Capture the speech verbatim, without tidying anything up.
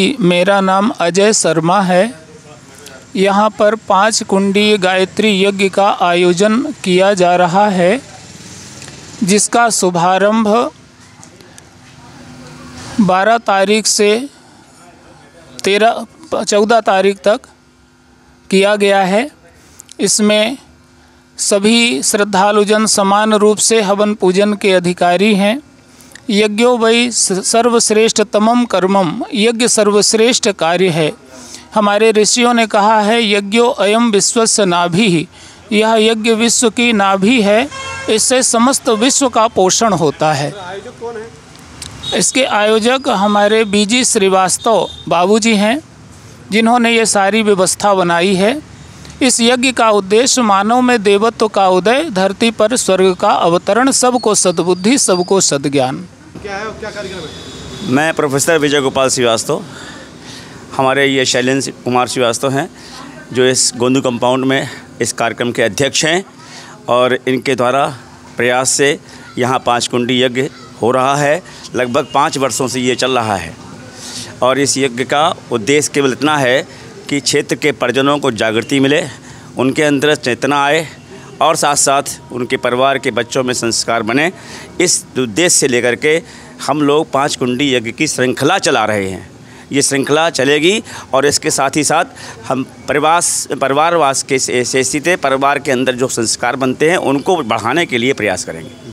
जी, मेरा नाम अजय शर्मा है। यहाँ पर पाँच कुंडी गायत्री यज्ञ का आयोजन किया जा रहा है, जिसका शुभारंभ बारह तारीख से तेरह चौदह तारीख तक किया गया है। इसमें सभी श्रद्धालुजन समान रूप से हवन पूजन के अधिकारी हैं। यज्ञो वै सर्वश्रेष्ठतमम कर्मम, यज्ञ सर्वश्रेष्ठ कार्य है। हमारे ऋषियों ने कहा है, यज्ञो अयम विश्वस्य नाभि, यह यज्ञ विश्व की नाभि है, इससे समस्त विश्व का पोषण होता है। आयोजक कौन है? इसके आयोजक हमारे बीजी श्रीवास्तव बाबूजी हैं, जिन्होंने ये सारी व्यवस्था बनाई है। इस यज्ञ का उद्देश्य मानव में देवत्व का उदय, धरती पर स्वर्ग का अवतरण, सबको सद्बुद्धि, सबको सद्ज्ञान। क्या है, क्या कार्यक्रम है? मैं प्रोफेसर विजय गोपाल श्रीवास्तव, हमारे ये शैलेंद्र कुमार श्रीवास्तव हैं, जो इस गोंदू कंपाउंड में इस कार्यक्रम के अध्यक्ष हैं। और इनके द्वारा प्रयास से यहाँ पाँच कुंडी यज्ञ हो रहा है। लगभग पाँच वर्षों से ये चल रहा है और इस यज्ञ का उद्देश्य केवल इतना है कि क्षेत्र के परिजनों को जागृति मिले, उनके अंदर चेतना आए और साथ साथ उनके परिवार के बच्चों में संस्कार बने। इस उद्देश्य से लेकर के हम लोग पाँच कुंडी यज्ञ की श्रृंखला चला रहे हैं। ये श्रृंखला चलेगी और इसके साथ ही साथ हम परिवास परिवारवास के से स्थित परिवार के अंदर जो संस्कार बनते हैं उनको बढ़ाने के लिए प्रयास करेंगे।